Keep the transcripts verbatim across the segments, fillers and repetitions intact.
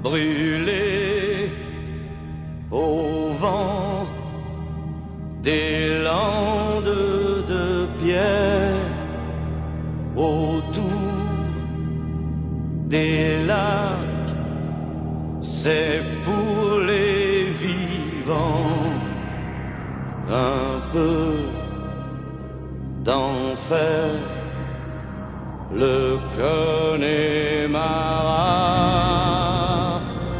brûlé au vent des landes de pierre, autour des lacs, c'est pour les vivants un peu d'enfer, le Connemara.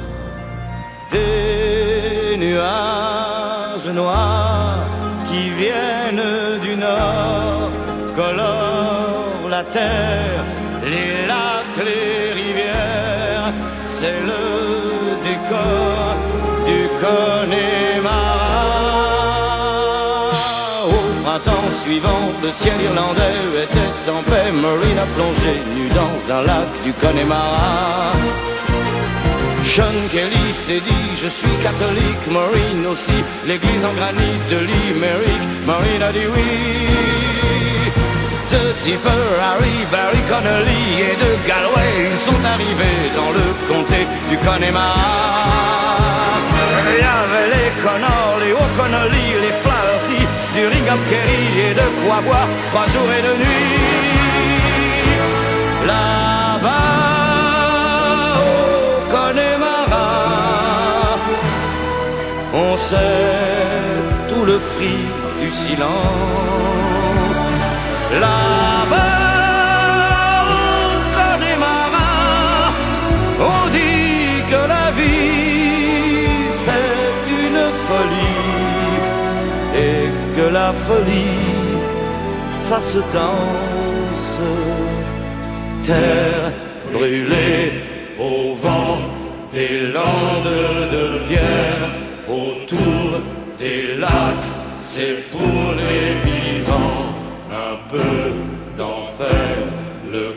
Des nuages noirs qui viennent du nord colorent la terre, les lacs, les rivières, c'est le décor du Connemara. Au printemps suivant, le ciel irlandais était en paix. Maureen a plongé nue dans un lac du Connemara. Sean Kelly s'est dit, je suis catholique. Maureen aussi, l'église en granit de Limerick. Maureen a dit oui. De Tipper, Harry, Barry Connolly et de Galway, ils sont arrivés dans le comté du Connemara. Il y avait les Connors, les O'Connolly, les Flaherty, du Ring of Kerry et de quoi boire trois jours et deux nuits. Là-bas au Connemara, on sait tout le prix du silence. Là-bas au Connemara, on dit que la vie c'est une folie et que la folie ça se danse. Terre brûlée au vent des landes de pierre, autour des lacs, c'est pour les vivants un peu d'enfer, le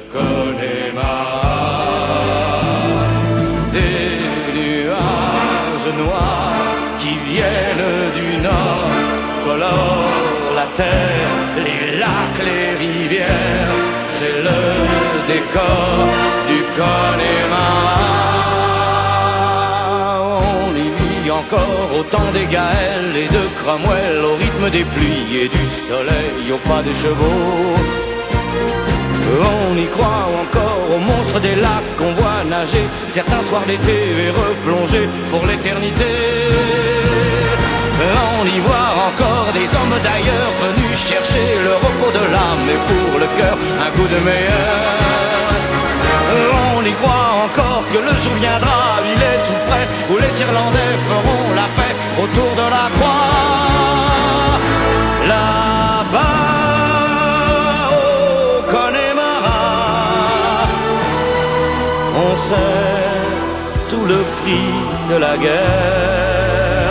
Connemara. Des nuages noirs qui viennent du nord colorent la terre, les lacs, les rivières, c'est le décor du Connemara. On y vit encore au temps des Gaëls et de Cromwell, au rythme des pluies et du soleil, au pas des chevaux. On y croit encore aux monstres des lacs qu'on voit nager certains soirs d'été et replonger pour l'éternité. On y voit encore des hommes d'ailleurs venus chercher le repos de l'âme et pour le cœur un coup de meilleur. On y croit encore que le jour viendra, il est tout près, où les Irlandais feront la paix autour de la croix. Là-bas au Connemara, on sait tout le prix de la guerre.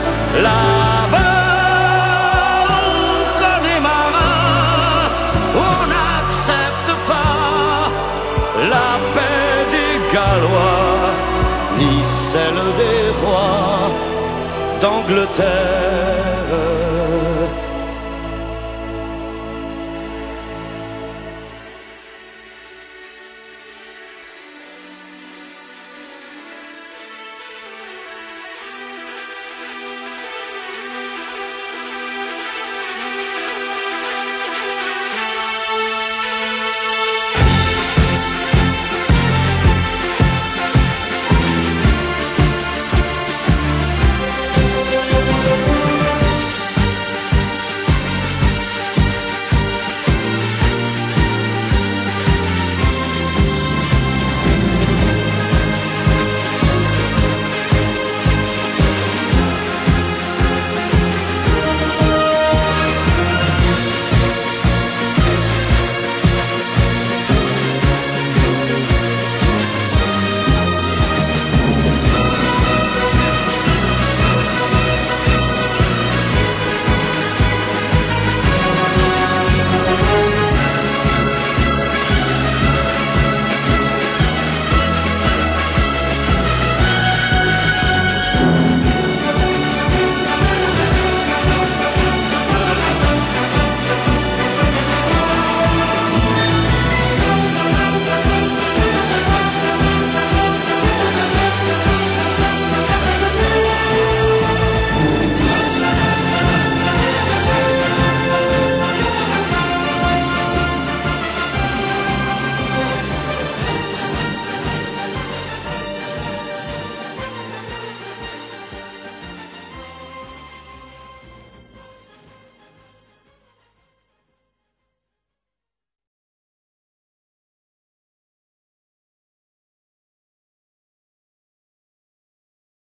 Là-bas au Connemara, on n'accepte pas la paix des Gallois, ni celle des rois d'Angleterre.